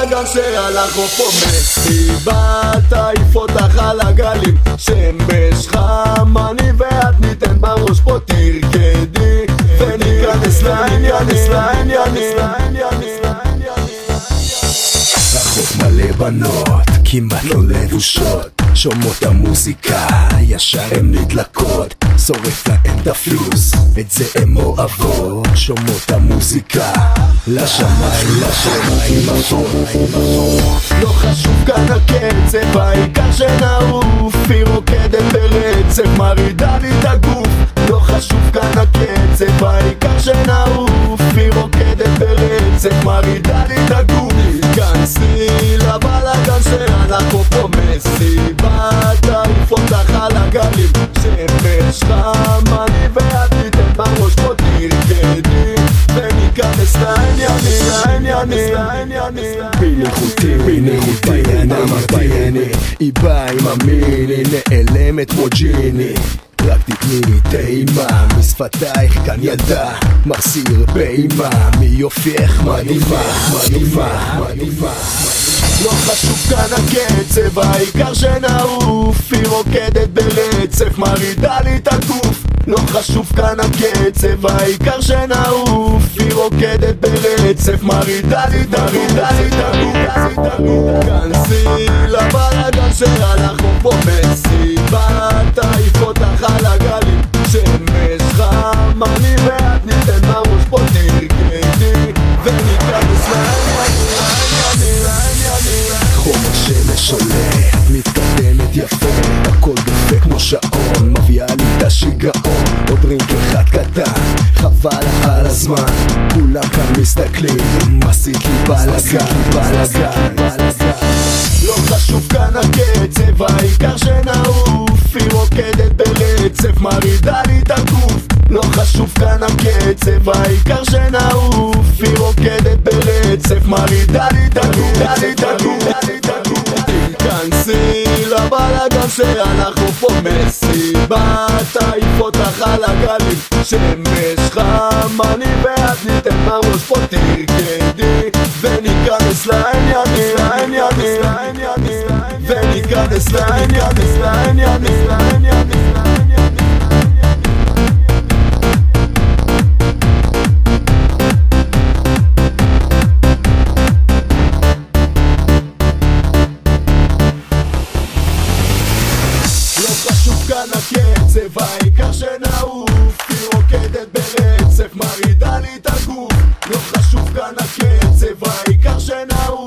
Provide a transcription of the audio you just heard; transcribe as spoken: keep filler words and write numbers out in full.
הבלגן שעל החוף מסיבה תעיף אותך על הגלים שמש חם אני ואת ניתן בראש פה תרקדי וניכנס לעניין החוף מלא בנות כמעט לא לבושות שומעות המוזיקה ישר הן נדלקות שורף להן את הפלוס את זה הן אוהבות שומעות המוזיקה לשמיים לשמיים לא חשוב כאן הקצב העיקר שנעוף היא רוקדת ברצף מרידה לי את הגוף לא חשוב כאן הקצב העיקר שנעוף היא רוקדת ברצף מרידה לי את הגוף כנסי לבלגן שעל החוף פה מסיבה תעיף אותך על הגלים שמש חם אני ואת ניתן בראש פה תרקדי וניכנס לעניינים בניחותי בניחותי נמרתיני היא באה עם המיני נעלמת כמו ג'יני רק תתני טעימה משפתייך כאן ילדה מחסיר פעימה מיופייך מדהימה מדהימה מדהימה לא חשוב כאן הקצב העיקר שנעוף היא רוקדת ברצף מרידה לי את הגוף לא חשוב כאן הקצב העיקר שנעוף היא רוקדת ברצף מרידה לי את הגוף כנסי לבלגן שעל החוף פה מסיבה תעיף אותך על הגלים שמש חם אני ואת ניתן בראש פה תרקדי וניכנס חומר שמש עולה, מתקדמת יפה הכל דופק כמו שעון, מביאה לי את השיגעון עוד רינק אחד קטן, חבל על הזמן כולם כאן מסתכלים, עשית לי בלגן, בלגן, בלגן לא חשוב כאן הקצב העיקר שנעוף היא רוקדת ברצף מרידה לי את הגוף לא חשוב כאן הקצב העיקר שנעוף היא רוקדת ברצף מרידה לי את הגוף תיכנסי לבלגן שעל החוף פה מסיבה תעיף אותך על הגלים שמש חם אני ואת ניתן בראש פה תרקדי וניכנס לעניינים וניכנס לעניינים כאן הקצב העיקר שנעוף היא רוקדת ברצף מרידה לי את הגוף לא חשוב כאן הקצב העיקר שנעוף